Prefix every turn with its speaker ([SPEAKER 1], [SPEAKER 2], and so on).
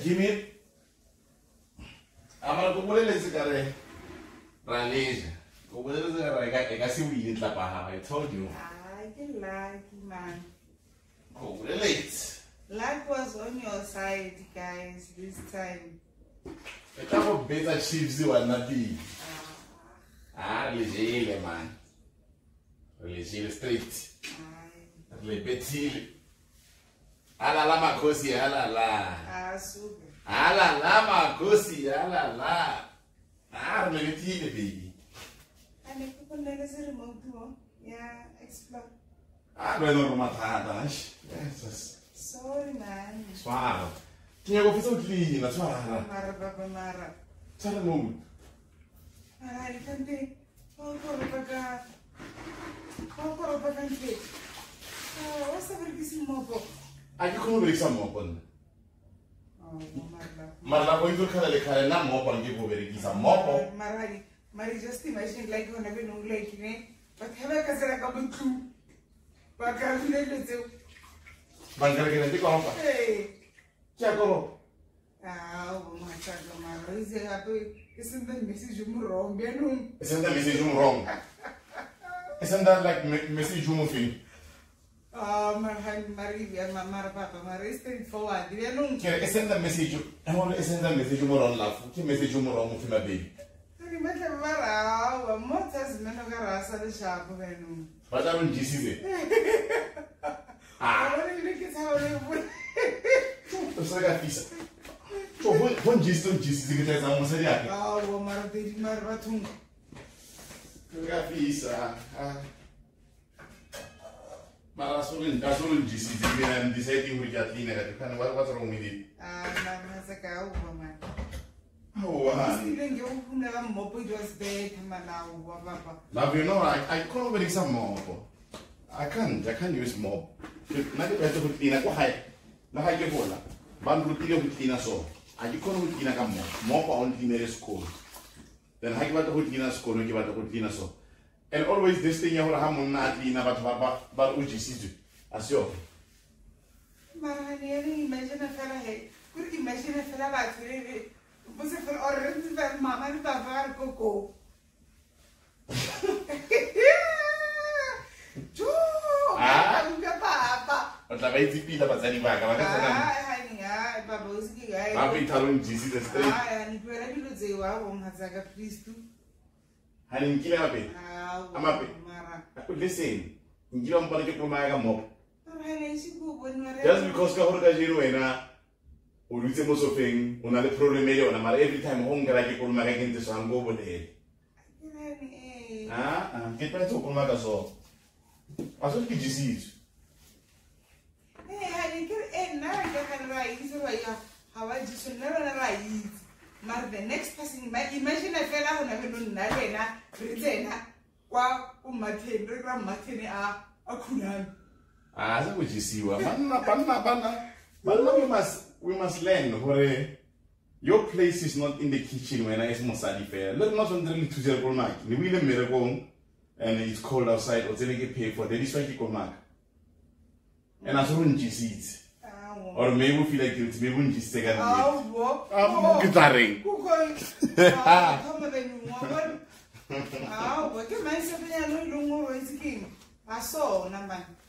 [SPEAKER 1] Jimmy, I'm going to go to the Raleigh. Go with the I see we did la paha. I told you.
[SPEAKER 2] I can like man.
[SPEAKER 1] Oh, late.
[SPEAKER 2] Luck was on your side, guys, this time.
[SPEAKER 1] The couple of better chiefs you are not be. Legile, man. Legile straight. Le petit. Ala la makosi, ala la.
[SPEAKER 2] Super.
[SPEAKER 1] Ala la makosi, ala la. Le petit, baby.
[SPEAKER 2] And if people let us remote too, yeah, explore.
[SPEAKER 1] Não é normal, tá? Yes.
[SPEAKER 2] Sorry, man.
[SPEAKER 1] Suara. Tinha que fazer o clima, suara.
[SPEAKER 2] Mara, papa, mara.
[SPEAKER 1] Suara não.
[SPEAKER 2] Mara, ele cante. Qual coropaca? Cante? What's the vergissimo mopo?
[SPEAKER 1] Aqui como ele chama mopo?
[SPEAKER 2] Oh, Marla.
[SPEAKER 1] Marla, quando tu quer ele na mopo, aqui como ele chama mopo?
[SPEAKER 2] Mari, just imagine like when I've been like, but have I casted a couple too? But I can't let it do.
[SPEAKER 1] Bangkali que nanti kau apa?
[SPEAKER 2] Hey.
[SPEAKER 1] क्या करो?
[SPEAKER 2] Oh, my God, Mara, is it happy? Isn't the message wrong?
[SPEAKER 1] Isn't the message wrong? Isn't that like message thing?
[SPEAKER 2] Oh, Mara, Papa, Mara, is straightforward.
[SPEAKER 1] Isn't the message? Isn't the message wrong? Love. What message wrong with my baby?
[SPEAKER 2] Mara, what has men of Garasa the sharp?
[SPEAKER 1] But I don't see
[SPEAKER 2] I don't think it's how they would.
[SPEAKER 1] Terus saya bisa. Coba pun jitu kita sama saja.
[SPEAKER 2] Oh, Mara tung.
[SPEAKER 1] Nggak bisa. Malah sulun jitu dengan deciding hujat ini kan what's wrong with it?
[SPEAKER 2] Mama sekau mama.
[SPEAKER 1] Oh,
[SPEAKER 2] Even you never mopo just bed now, papa.
[SPEAKER 1] Now you know I can't really some more. I can't use mob. Nanti betul betul aku hai. Nah hai ke bola. Ban betul betul so. Aji kono betul kamu. Mob on dinner school. Then hai kita betul school, kita betul so. And always this thing yang orang hamun na atlina bat uji situ. Asyo.
[SPEAKER 2] Marahani imagine a fella hey. Could imagine a fella bat really. Was it for orange that mama and papa coco?
[SPEAKER 1] Otra vez si pila para salir vaca, ¿vale? Papi talon jisi the street.
[SPEAKER 2] And you are able to say, wow, Hazaga, please do.
[SPEAKER 1] Hanin kila mape. Amape. Listen, ngila mpana ke kumaga mob. Just because ka horka jiru ena ulite mo sofeng, una le probleme yo na mara every time home gara ke kumaga kente so ango bode. Ke pa to kumaga so. Aso ki jisi.
[SPEAKER 2] But the next person, imagine a fella who never known Nalena, Rizena, Qua, Martin, a Kunan.
[SPEAKER 1] So what you see, but we must learn where your place is not in the kitchen when I small study fair. Look, not on the little to zero mark. The wheel miracle and it's cold outside or they get paid for the district mark. And I saw you see it. Or maybe we feel like guilty, maybe we just take it. I'm guitaring.
[SPEAKER 2] Come on, woman. What can I say? I know you don't know what's king. I saw, Naman.